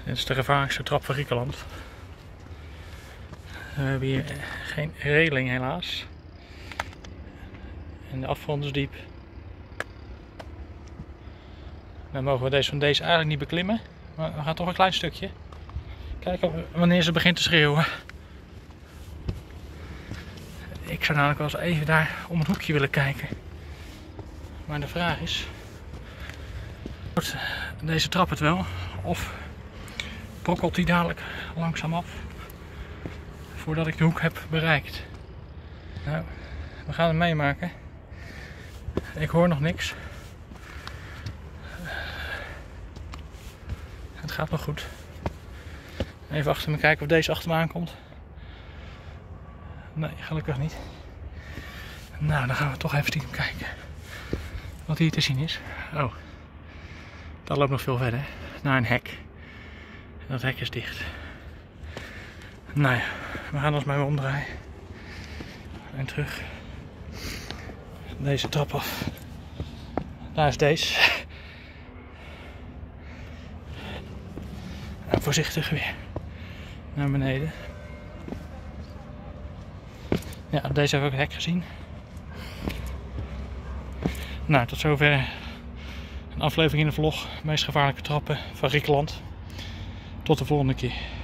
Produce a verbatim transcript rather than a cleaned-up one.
Dit is de gevaarlijkste trap van Griekenland. We hebben hier geen reling helaas. En de afgrond is diep. Dan mogen we deze van deze eigenlijk niet beklimmen. Maar we gaan toch een klein stukje. Kijken wanneer ze begint te schreeuwen. Ik zou namelijk wel eens even daar om het hoekje willen kijken. Maar de vraag is... wordt deze trap het wel? Of brokkelt die dadelijk langzaam af? Voordat ik de hoek heb bereikt. Nou, we gaan het meemaken. Ik hoor nog niks. Het gaat nog goed. Even achter me kijken of deze achter me aankomt. Nee, gelukkig niet. Nou, dan gaan we toch even stiekem kijken. Wat hier te zien is. Oh. Dat loopt nog veel verder. Naar een hek. En dat hek is dicht. Nou ja, we gaan ons maar weer omdraaien. En terug. Deze trap af. Daar is deze. En voorzichtig weer naar beneden. Ja, deze heb ik het hek gezien. Nou, tot zover een aflevering in de vlog. Meest gevaarlijke trappen van Griekenland. Tot de volgende keer.